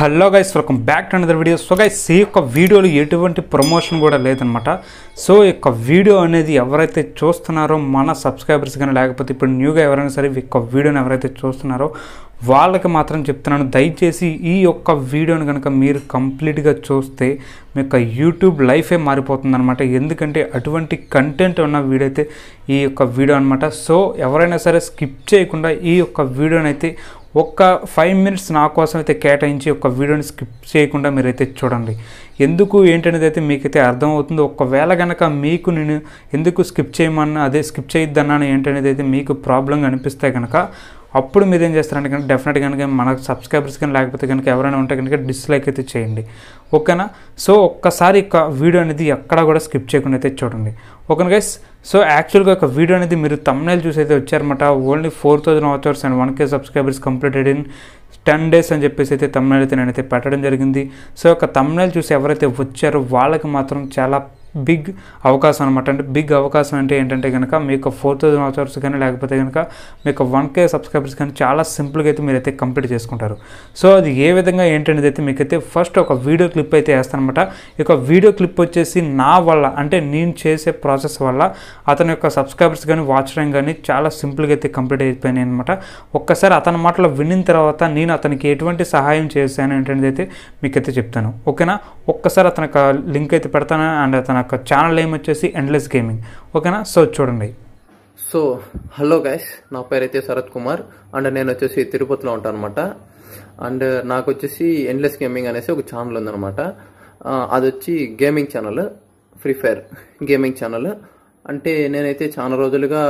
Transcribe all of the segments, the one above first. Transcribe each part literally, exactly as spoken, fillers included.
Hello guys, welcome back to another video. So guys, ఈ యొక్క వీడియోలో ఎటువంటి ప్రమోషన్ కూడా లేదనమాట. సో ఈ యొక్క వీడియో అనేది ఎవరైతే చూస్తున్నారో మన సబ్స్క్రైబర్స్ కానీ లేకపోతే ఇప్పుడు న్యూగా ఎవరైనా సరే ఈ యొక్క వీడియోని ఎవరైతే చూస్తున్నారో వాళ్ళకి మాత్రం చెప్తున్నాను, దయచేసి ఈ యొక్క వీడియోని కనుక మీరు కంప్లీట్గా చూస్తే మీ యొక్క యూట్యూబ్ లైఫే మారిపోతుంది అనమాట. ఎందుకంటే అటువంటి కంటెంట్ ఉన్న వీడియో అయితే ఈ యొక్క వీడియో అనమాట. సో ఎవరైనా సరే స్కిప్ చేయకుండా ఈ యొక్క వీడియోని అయితే ఒక్క ఫైవ్ మినిట్స్ నా కోసం అయితే కేటాయించి ఒక వీడియోని స్కిప్ చేయకుండా మీరైతే చూడండి. ఎందుకు ఏంటనేది అయితే మీకైతే అర్థమవుతుంది. ఒకవేళ కనుక మీకు నేను ఎందుకు స్కిప్ చేయమన్నా అదే స్కిప్ చేయొద్దన్నాను ఏంటనేది అయితే మీకు ప్రాబ్లంగా అనిపిస్తే కనుక అప్పుడు మీరు ఏం చేస్తారంటే కనుక డెఫినెట్గా కనుక మన సబ్స్క్రైబర్స్ కానీ లేకపోతే కనుక ఎవరైనా ఉంటే కనుక డిస్లైక్ అయితే చేయండి, ఓకేనా. సో ఒక్కసారి ఒక వీడియో అనేది ఎక్కడా కూడా స్కిప్ చేయకుండా అయితే చూడండి, ఓకేనా గైస్. సో యాక్చువల్గా ఒక వీడియో అనేది మీరు thumbnail చూసి అయితే వచ్చారన్నమాట. Only four thousand watch hours and one K subscribers completed in ten days అని చెప్పేసి అయితే thumbnail అయితే నేనైతే పెట్టడం జరిగింది. సో ఒక thumbnail చూసి ఎవరైతే వచ్చారో వాళ్ళకి మాత్రం చాలా బిగ్ అవకాశం అనమాట. అంటే బిగ్ అవకాశం అంటే ఏంటంటే కనుక మీకు ఫోర్ థౌసండ్ వాచ్ అవర్స్ కానీ లేకపోతే కనుక మీకు వన్ కే సబ్స్క్రైబర్స్ కానీ చాలా సింపుల్గా అయితే మీరైతే కంప్లీట్ చేసుకుంటారు. సో అది ఏ విధంగా ఏంటనేది అయితే మీకైతే ఫస్ట్ ఒక వీడియో క్లిప్ అయితే వేస్తానమాట. ఈ యొక్క వీడియో క్లిప్ వచ్చేసి నా వల్ల అంటే నేను చేసే ప్రాసెస్ వల్ల అతని యొక్క సబ్స్క్రైబర్స్ కానీ వాచ్ టైం కానీ చాలా సింపుల్గా అయితే కంప్లీట్ అయిపోయినాయి అనమాట. ఒక్కసారి అతని మాటలు విన్న తర్వాత నేను అతనికి ఎటువంటి సహాయం చేశాను ఏంటనేది అయితే మీకైతే చెప్తాను, ఓకేనా. ఒక్కసారి అతని యొక్క లింక్ అయితే పెడతాను అండ్ అతని యొక్క ఛానల్ నేమ్ వచ్చేసి ఎండ్లెస్ గేమింగ్, ఓకేనా. సో చూడండి. సో హలో గైస్, నా పేరు అయితే శరత్ కుమార్ అండ్ నేను వచ్చేసి తిరుపతిలో ఉంటాను అనమాట. అండ్ నాకు వచ్చేసి ఎండ్లెస్ గేమింగ్ అనేసి ఒక ఛానల్ ఉందన్నమాట. అది వచ్చి gaming channel, free fire gaming channel. అంటే నేనైతే చాలా రోజులుగా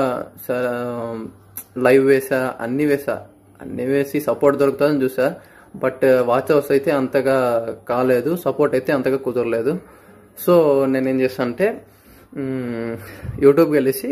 లైవ్ వేసా, అన్నీ వేసా, అన్నీ వేసి సపోర్ట్ దొరుకుతుందని చూసా. బట్ వాచ్ అవర్స్ అయితే అంతగా కాలేదు, సపోర్ట్ అయితే అంతగా కుదరలేదు. సో నేనేం చేస్తాను అంటే యూట్యూబ్కి వెళ్ళేసి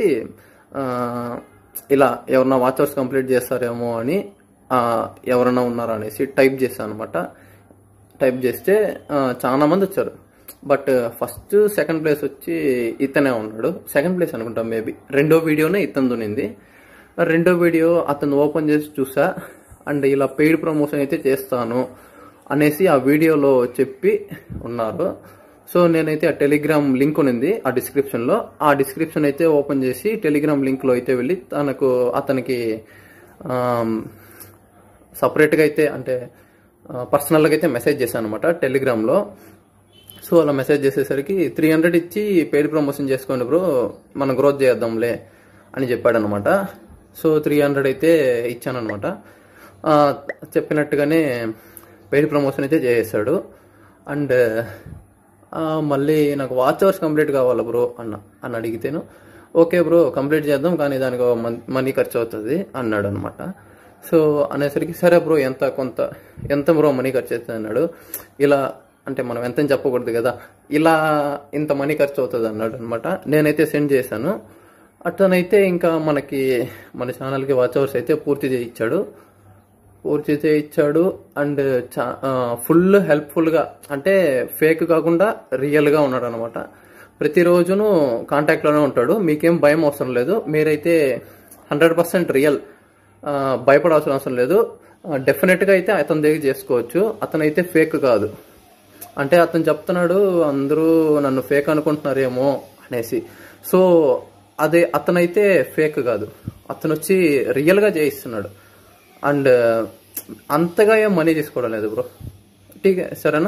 ఇలా ఎవరన్నా వాచ్ అవర్స్ కంప్లీట్ చేస్తారేమో అని ఎవరన్నా ఉన్నారా అనేసి టైప్ చేస్తాను అనమాట. టైప్ చేస్తే చాలా మంది వచ్చారు. బట్ ఫస్ట్ సెకండ్ ప్లేస్ వచ్చి ఇతనే ఉన్నాడు. సెకండ్ ప్లేస్ అనుకుంటా మేబీ. రెండో వీడియోనే ఇతను దునింది. రెండో వీడియో అతను ఓపెన్ చేసి చూసా అండ్ ఇలా పెయిడ్ ప్రమోషన్ అయితే చేస్తాను అనేసి ఆ వీడియోలో చెప్పి ఉన్నారు. సో నేనైతే ఆ టెలిగ్రామ్ లింక్ ఉంది ఆ డిస్క్రిప్షన్లో. ఆ డిస్క్రిప్షన్ అయితే ఓపెన్ చేసి టెలిగ్రామ్ లింక్లో అయితే వెళ్ళి తనకు అతనికి సపరేట్గా అయితే అంటే పర్సనల్గా అయితే మెసేజ్ చేశాను అనమాట టెలిగ్రామ్లో. సో అలా మెసేజ్ చేసేసరికి త్రీ హండ్రెడ్ ఇచ్చి పెయిడ్ ప్రమోషన్ చేసుకోండి బ్రో, మనం గ్రోత్ చేద్దాంలే అని చెప్పాడనమాట. సో త్రీ హండ్రెడ్ అయితే ఇచ్చానమాట. చెప్పినట్టుగానే పెయిడ్ ప్రమోషన్ అయితే చేసేసాడు. అండ్ మళ్ళీ నాకు వాచ్ అవర్స్ కంప్లీట్ కావాలా బ్రో అన్న అని అడిగితేను ఓకే బ్రో కంప్లీట్ చేద్దాం కానీ దానికి మనీ ఖర్చు అవుతుంది అన్నాడు అనమాట. సో అనేసరికి సరే బ్రో ఎంత కొంత ఎంత బ్రో మనీ ఖర్చు అవుతుంది అన్నాడు. ఇలా అంటే మనం ఎంత చెప్పకూడదు కదా, ఇలా ఇంత మనీ ఖర్చు అవుతుంది అన్నాడు అనమాట. నేనైతే సెండ్ చేశాను. అతనైతే ఇంకా మనకి మన ఛానల్కి వాచ్ అవర్స్ అయితే పూర్తి చేయించాడు పూర్తి చేయించాడు అండ్ చా ఫుల్ హెల్ప్ఫుల్గా అంటే ఫేక్ కాకుండా రియల్గా ఉన్నాడు అనమాట. ప్రతిరోజును కాంటాక్ట్లోనే ఉంటాడు. మీకేం భయం అవసరం లేదు, మీరైతే హండ్రెడ్ పర్సెంట్ రియల్, భయపడాల్సిన అవసరం లేదు. డెఫినెట్గా అయితే అతని దగ్గర చేసుకోవచ్చు. అతనైతే ఫేక్ కాదు. అంటే అతను చెప్తున్నాడు అందరూ నన్ను ఫేక్ అనుకుంటున్నారేమో అనేసి. సో అదే అతనైతే ఫేక్ కాదు, అతను వచ్చి రియల్గా చేయిస్తున్నాడు. అండ్ అంతగా ఏం మనీ తీసుకోవడం లేదు బ్రో, ఠీక్ సరేనా.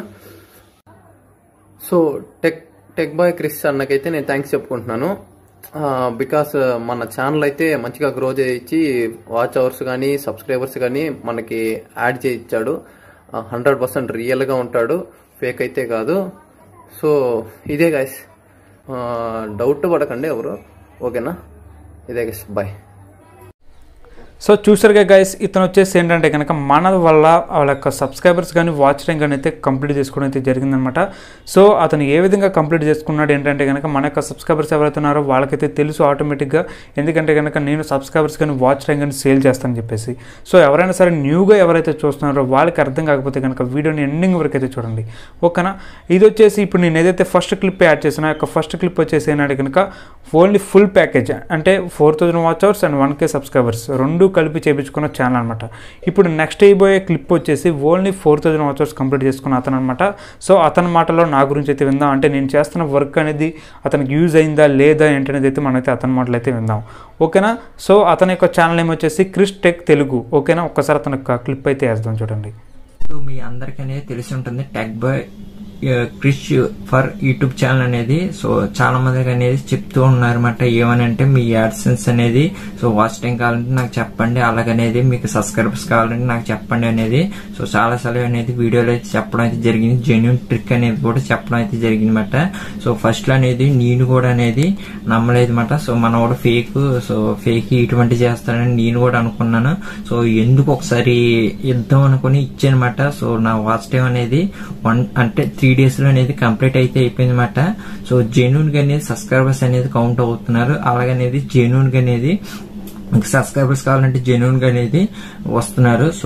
So tech tech boy Krish అన్నకైతే నేను థ్యాంక్స్ చెప్పుకుంటున్నాను. బికాస్ మన ఛానల్ అయితే మంచిగా గ్రో చేయించి వాచ్ అవర్స్ కానీ సబ్స్క్రైబర్స్ కానీ మనకి యాడ్ చేయించాడు. హండ్రెడ్ పర్సెంట్ రియల్గా ఉంటాడు, ఫేక్ అయితే కాదు. సో ఇదే గైస్, డౌట్ పడకండి ఎవరు, ఓకేనా. ఇదే గైస్, బాయ్. సో చూసారుగా గైస్, ఇతను వచ్చేసి ఏంటంటే కనుక మన వల్ల వాళ్ళ యొక్క సబ్స్క్రైబర్స్ కానీ వాచ్ టైం కానీ అయితే కంప్లీట్ చేసుకోవడం అయితే జరిగిందనమాట. సో అతను ఏ విధంగా కంప్లీట్ చేసుకున్నాడు ఏంటంటే కనుక మన యొక్క సబ్స్క్రైబర్స్ ఎవరైతే ఉన్నారో వాళ్ళకైతే తెలుసు ఆటోమేటిక్గా, ఎందుకంటే కనుక నేను సబ్స్క్రైబర్స్ కానీ వాచ్ టైం కానీ సేల్ చేస్తానని చెప్పేసి. సో ఎవరైనా సరే న్యూగా ఎవరైతే చూస్తున్నారో వాళ్ళకి అర్థం కాకపోతే కనుక వీడియోని ఎండింగ్ వరకు అయితే చూడండి, ఓకేనా. ఇది వచ్చేసి ఇప్పుడు నేను ఏదైతే ఫస్ట్ క్లిప్ యాడ్ చేసినా ఆ యొక్క ఫస్ట్ క్లిప్ వచ్చేసి ఏంటంటే కనుక ఓన్లీ ఫుల్ ప్యాకేజ్ అంటే four thousand watch hours and one K subscribers రెండు కలిపి చేయించుకున్న ఛానల్ అనమాట. ఇప్పుడు నెక్స్ట్ అయిపోయే క్లిప్ వచ్చేసి only four thousand watch hours complete చేసుకున్న అతను అనమాట. సో అతని మాటలో నా గురించి అయితే విందాం. అంటే నేను చేస్తున్న వర్క్ అనేది అతనికి యూజ్ అయిందా లేదా ఏంటనేది అయితే మనమైతే అతని మాటలు అయితే విందాం. ఓకేనా. సో అతని యొక్క ఛానల్ నేమ్ వచ్చేసి క్రిష్ టెక్ తెలుగు. ఓకేనా. ఒక్కసారి అతని యొక్క క్లిప్ అయితే వేద్దాం చూడండి. సో మీ అందరికీ అనేది తెలిసి ఉంటుంది tech boy Krish for YouTube channel అనేది. సో చాలా మందికి అనేది చెప్తూ ఉన్నారు అనమాట. ఏమనంటే మీ యాడ్సెన్స్ అనేది సో వాచ్ టైం కావాలంటే నాకు చెప్పండి, అలాగనేది మీకు సబ్స్క్రైబర్స్ కావాలంటే నాకు చెప్పండి అనేది. సో చాలా సార్లు అనేది వీడియోలో అయితే చెప్పడం అయితే జరిగింది. జెన్యూన్ ట్రిక్ అనేది కూడా చెప్పడం అయితే జరిగింది అనమాట. సో ఫస్ట్ లో అనేది నేను కూడా అనేది నమ్మలేదు అనమాట. సో మన కూడా ఫేక్ సో ఫేక్ ఇటువంటి చేస్తానని నేను కూడా అనుకున్నాను. సో ఎందుకు ఒకసారి ఇద్దాం అనుకుని ఇచ్చానమాట. సో నా వాచ్ టైం అనేది వన్ అంటే త్రీ డేస్ లో అనేది కంప్లీట్ అయితే అయిపోయింది అనమాట. సో జెన్యూన్ గా అనేది సబ్స్క్రైబర్స్ అనేది కౌంట్ అవుతున్నారు. అలాగనేది జెన్యూన్ గా అనేది సబ్స్క్రైబర్స్ కావాలంటే జెన్యూన్ గా అనేది వస్తున్నారు. సో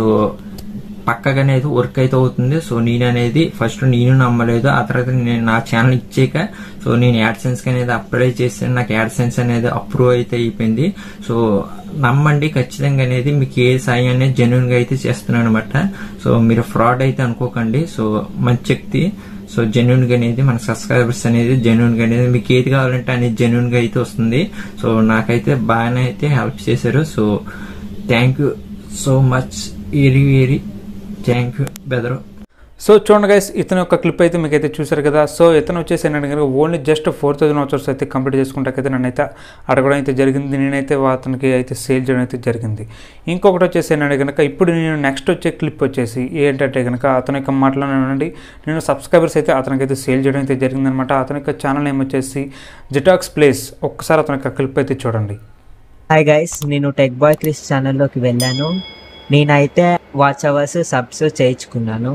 పక్కగా అనేది వర్క్ అయితే అవుతుంది. సో నేను అనేది ఫస్ట్ నేను నమ్మలేదు. ఆ తర్వాత నేను నా ఛానల్ ఇచ్చాక సో నేను యాడ్సెన్స్ అనేది అప్లై చేసాను. నాకు యాడ్సెన్స్ అనేది అప్రూవ్ అయితే అయిపోయింది. సో నమ్మండి ఖచ్చితంగా అనేది మీకు ఏ సాయం అనేది జెన్యూన్ గా అయితే చేస్తున్నాను అనమాట. సో మీరు ఫ్రాడ్ అయితే అనుకోకండి. సో మంచి వ్యక్తి సో జెన్యూన్ గా అనేది మన సబ్స్క్రైబర్స్ అనేది జెన్యూన్ గా అనేది మీకు ఏది కావాలంటే అనేది జెన్యూన్ గా అయితే వస్తుంది. సో నాకైతే బాగానే అయితే హెల్ప్ చేశారు. So thank you so much, very very thank you బెదరు. సో చూడండి గైస్, ఇతని యొక్క క్లిప్ అయితే మీకు అయితే చూసారు కదా. సో ఇతను వచ్చేసి ఏంటంటే కనుక only just four thousand watchers అయితే కంప్లీట్ చేసుకుంటాకైతే నన్ను అయితే అడగడం అయితే జరిగింది. నేనైతే అతనికి అయితే సేల్ చేయడం అయితే జరిగింది. ఇంకొకటి వచ్చేసి ఏంటంటే కనుక ఇప్పుడు నేను నెక్స్ట్ వచ్చే క్లిప్ వచ్చేసి ఏంటంటే కనుక అతని యొక్క మాటలోనండి నేను సబ్స్క్రైబర్స్ అయితే అతనికైతే సేల్ చేయడం అయితే జరిగిందనమాట. అతని యొక్క ఛానల్ నేమ్ వచ్చేసి జిటాక్స్ ప్లేస్. ఒక్కసారి అతని యొక్క క్లిప్ అయితే చూడండి. హాయ్ గైస్, నేను టెక్ బాయ్ క్రిష్ ఛానల్లోకి వెళ్ళాను. నేనైతే వాచ్ అవర్స్ సబ్స్ చేయించుకున్నాను.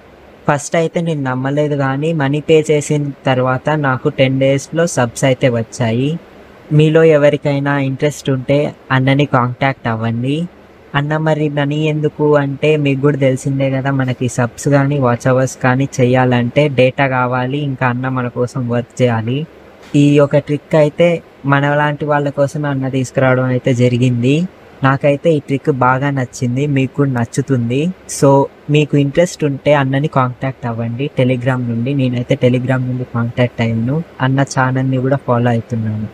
ఫస్ట్ అయితే నేను నమ్మలేదు, కానీ మనీ పే చేసిన తర్వాత నాకు టెన్ డేస్లో సబ్స్ అయితే వచ్చాయి. మీలో ఎవరికైనా ఇంట్రెస్ట్ ఉంటే అన్నని కాంటాక్ట్ అవ్వండి. అన్న మరి మనీ ఎందుకు అంటే మీకు కూడా తెలిసిందే కదా, మనకి సబ్స్ కానీ వాచ్ అవర్స్ కానీ చేయాలంటే డేటా కావాలి, ఇంకా అన్న మన కోసం వర్క్ చేయాలి. ఈ ఒక ట్రిక్ అయితే మన లాంటి వాళ్ళ కోసం అన్న తీసుకురావడం అయితే జరిగింది. నాకైతే ఈ ట్రిక్ బాగా నచ్చింది, మీకు కూడా నచ్చుతుంది. సో మీకు ఇంట్రెస్ట్ ఉంటే అన్నని కాంటాక్ట్ అవ్వండి టెలిగ్రామ్ నుండి. నేనైతే టెలిగ్రామ్ నుండి కాంటాక్ట్ అయ్యాను. అన్న ఛానల్ని కూడా ఫాలో అవుతున్నాను.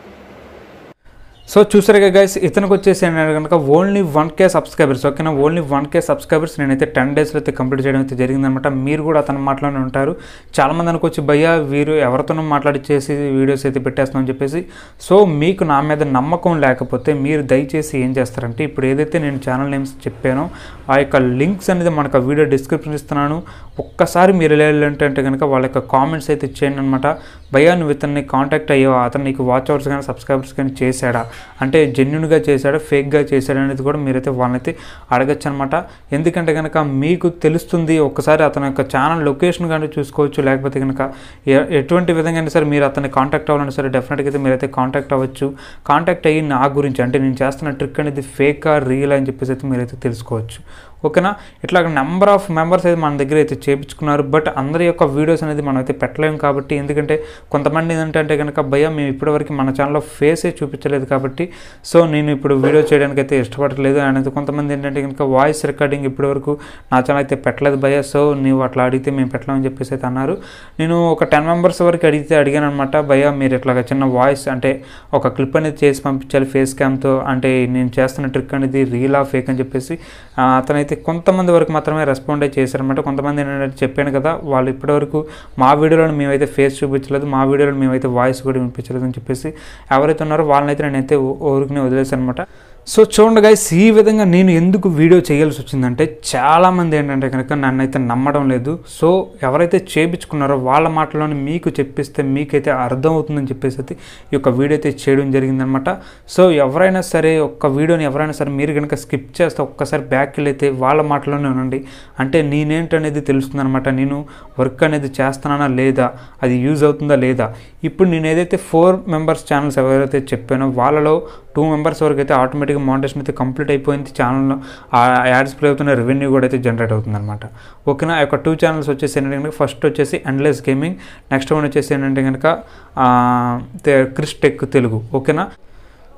సో చూసారుగా గైస్, ఇతనికి వచ్చేసి ఏంటంటే కనుక ఓన్లీ వన్ కే సబ్స్క్రైబర్స్. ఓకేనా. ఓన్లీ వన్ కే సబ్స్క్రైబర్స్ నేనైతే టెన్ డేస్లో అయితే కంప్లీట్ చేయడం అయితే జరిగిందనమాట. మీరు కూడా అతను మాట్లాడి ఉంటారు. చాలామంది అనుకోవచ్చు భయ్యా వీరు ఎవరితోనో మాట్లాడి చేసి వీడియోస్ అయితే పెట్టేస్తామని చెప్పేసి. సో మీకు నా మీద నమ్మకం లేకపోతే మీరు దయచేసి ఏం చేస్తారంటే ఇప్పుడు ఏదైతే నేను ఛానల్ నేమ్స్ చెప్పానో ఆ యొక్క లింక్స్ అనేది మనకు వీడియో డిస్క్రిప్షన్ ఇస్తున్నాను. ఒక్కసారి మీరు వెళ్ళాలంటే కనుక వాళ్ళ యొక్క కామెంట్స్ అయితే చేయండి అనమాట. భయ్యా నువ్వు ఇతన్ని కాంటాక్ట్ అయ్యావా, అతను నీకు వాచ్ అవర్స్ కానీ సబ్స్క్రైబర్స్ కానీ చేశాడా, అంటే జెన్యున్గా చేశాడా ఫేక్గా చేశాడా అనేది కూడా మీరైతే వాళ్ళనైతే అడగచ్చు అనమాట. ఎందుకంటే కనుక మీకు తెలుస్తుంది. ఒక్కసారి అతని యొక్క ఛానల్ లొకేషన్ కానీ చూసుకోవచ్చు. లేకపోతే కనుక ఎటువంటి విధంగా అయినా సరే మీరు అతన్ని కాంటాక్ట్ అవ్వాలన్నా సరే డెఫినెట్గా అయితే మీరైతే కాంటాక్ట్ అవ్వచ్చు. కాంటాక్ట్ అయ్యి నా గురించి అంటే నేను చేస్తున్న ట్రిక్ అనేది ఫేకా రియల్ అని చెప్పేసి అయితే మీరైతే తెలుసుకోవచ్చు. ఓకేనా. ఇట్లా నెంబర్ ఆఫ్ మెంబర్స్ అయితే మన దగ్గర అయితే చేయించుకున్నారు. బట్ అందరి యొక్క వీడియోస్ అనేది మనం అయితే పెట్టలేము కాబట్టి, ఎందుకంటే కొంతమంది ఏంటంటే కనుక భయ్య మేము ఇప్పటివరకు మన ఛానల్లో ఫేసే చూపించలేదు కాబట్టి సో నేను ఇప్పుడు వీడియో చేయడానికి అయితే ఇష్టపడట్లేదు అనేది. కొంతమంది ఏంటంటే కనుక వాయిస్ రికార్డింగ్ ఇప్పటివరకు నా ఛానల్ అయితే పెట్టలేదు భయ్య, సో నువ్వు అట్లా అడిగితే మేము పెట్టలేమని చెప్పేసి అయితే అన్నారు. నేను ఒక టెన్ మెంబర్స్ వరకు అడిగితే అడిగాను అనమాట. భయ్య మీరు ఇట్లాగా చిన్న వాయిస్ అంటే ఒక క్లిప్ అనేది చేసి పంపించాలి ఫేస్ క్యామ్తో, అంటే నేను చేస్తున్న ట్రిక్ అనేది రియల్ ఆ ఫేక్ అని చెప్పేసి అతనైతే కొంతమంది వరకు మాత్రమే రెస్పాండ్ అయితే చేశారనమాట. కొంతమంది ఏంటంటే చెప్పాను కదా వాళ్ళు ఇప్పటివరకు మా వీడియోలో మేమైతే ఫేస్ చూపించలేదు, మా వీడియోలో మేమైతే వాయిస్ కూడా వినిపించలేదు అని చెప్పేసి ఎవరైతే ఉన్నారో వాళ్ళనైతే నేనైతే ఊరికి వదిలేసాను అనమాట. సో చూడండి గైస్, ఈ విధంగా నేను ఎందుకు వీడియో చేయాల్సి వచ్చిందంటే చాలామంది ఏంటంటే కనుక నన్ను అయితే నమ్మడం లేదు. సో ఎవరైతే చేయించుకున్నారో వాళ్ళ మాటలోనే మీకు చెప్పిస్తే మీకైతే అర్థం అవుతుందని చెప్పేసి అయితే ఈ యొక్క వీడియో అయితే చేయడం జరిగిందనమాట. సో ఎవరైనా సరే ఒక్క వీడియోని ఎవరైనా సరే మీరు కనుక స్కిప్ చేస్తే ఒక్కసారి బ్యాక్ వెళ్ళైతే వాళ్ళ మాటలోనే ఉండండి. అంటే నేనేంటనేది తెలుస్తుంది అనమాట. నేను వర్క్ అనేది చేస్తున్నానా లేదా, అది యూజ్ అవుతుందా లేదా. ఇప్పుడు నేను ఏదైతే ఫోర్ మెంబర్స్ ఛానల్స్ ఎవరైతే చెప్పానో వాళ్ళలో టూ మెంబర్స్ వరకు అయితే ఆటోమేటిక్గా మానిటైజేషన్ అయితే కంప్లీట్ అయిపోయింది. ఛానల్లో ఆ యాడ్స్ ప్లే అవుతున్న రెవెన్యూ కూడా అయితే జనరేట్ అవుతుంది అనమాట. ఓకేనా. ఆ యొక్క టూ ఛానల్స్ వచ్చేసి ఏంటంటే కనుక ఫస్ట్ వచ్చేసి ఎండ్లెస్ గేమింగ్, నెక్స్ట్ వన్ వచ్చేసి ఏంటంటే కనుక క్రిష్ టెక్ తెలుగు. ఓకేనా.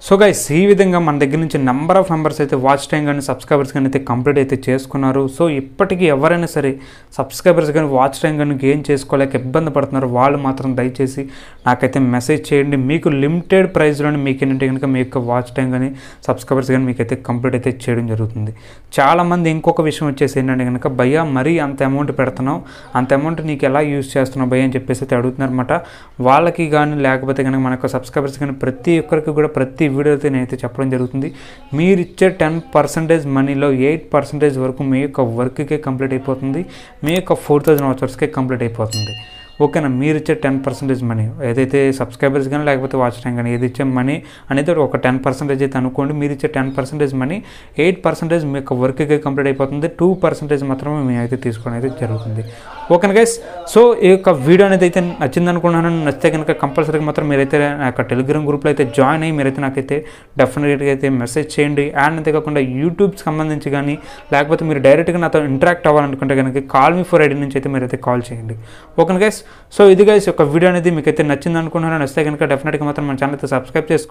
సో గైస్ ఈ విధంగా మన దగ్గర నుంచి నెంబర్ ఆఫ్ మెంబర్స్ అయితే వాచ్ టైం కానీ సబ్స్క్రైబర్స్ కానీ అయితే కంప్లీట్ అయితే చేసుకున్నారు. సో ఇప్పటికీ ఎవరైనా సరే సబ్స్క్రైబర్స్ కానీ వాచ్ టైం కానీ గెయిన్ చేసుకోలేక ఇబ్బంది పడుతున్నారు, వాళ్ళు మాత్రం దయచేసి నాకైతే మెసేజ్ చేయండి. మీకు లిమిటెడ్ ప్రైస్లోనే మీకు ఏంటంటే కనుక మీ యొక్క వాచ్ టైం కానీ సబ్స్క్రైబర్స్ కానీ మీకైతే కంప్లీట్ అయితే చేయడం జరుగుతుంది. చాలామంది ఇంకొక విషయం వచ్చేసి ఏంటంటే కనుక భయ్యా మరీ అంత అమౌంట్ పెడుతున్నావు, అంత అమౌంట్ నీకు ఎలా యూజ్ చేస్తున్నావు భయ్య అని చెప్పేసి అయితే అడుగుతున్నారన్నమాట. వాళ్ళకి కానీ లేకపోతే కనుక మన యొక్క సబ్స్క్రైబర్స్ కానీ ప్రతి ఒక్కరికి కూడా ప్రతి వీడియో అయితే నేనైతే చెప్పడం జరుగుతుంది. మీరు ఇచ్చే టెన్ పర్సెంటేజ్ మనీలో ఎయిట్ పర్సెంటేజ్ వరకు మీ యొక్క వర్క్కే కంప్లీట్ అయిపోతుంది, మీ యొక్క ఫోర్ థౌజండ్ వాచర్స్కే కంప్లీట్ అయిపోతుంది. ఓకేనా, మీరు ఇచ్చే టెన్ పర్సెంటేజ్ మనీ ఏదైతే సబ్స్క్రైబర్స్ కానీ లేకపోతే వాచ్ టైం కానీ ఏది ఇచ్చే మనీ అనేది ఒక టెన్ పర్సెంటేజ్ అయితే అనుకోండి. మీరు ఇచ్చే ten percentage money eight percentage మీ యొక్క వర్క్కి కంప్లీట్ అయిపోతుంది, టూ పర్సెంటేజ్ మాత్రమే మేము అయితే తీసుకోవడం అయితే జరుగుతుంది. ఓకేనా గైస్, సో ఈ యొక్క వీడియో అనేది అయితే నచ్చింది అనుకున్నాను. నచ్చితే కనుక కంపల్సరీగా మాత్రం మీరైతే నా యొక్క టెలిగ్రామ్ గ్రూప్లో అయితే జాయిన్ అయ్యి మీరైతే నాకైతే డెఫినెట్గా అయితే మెసేజ్ చేయండి. అండ్ అంతేకాకుండా యూట్యూబ్కి సంబంధించి కానీ లేకపోతే మీరు డైరెక్ట్గా నాతో ఇంటరాక్ట్ అవ్వాలనుకుంటే కనుక కాల్ మీ ఫర్ ఐడి నుంచి అయితే మీరైతే కాల్ చేయండి. ఓకేనా గైస్, సో ఇది గైస్ ఒక వీడియో అనేది మీకైతే నచ్చింది అనుకుంటున్నాను. నచ్చితే కనుక డెఫినెట్గా మాత్రం మన ఛానల్ అయితే సబ్స్క్రైబ్ చేసుకోండి.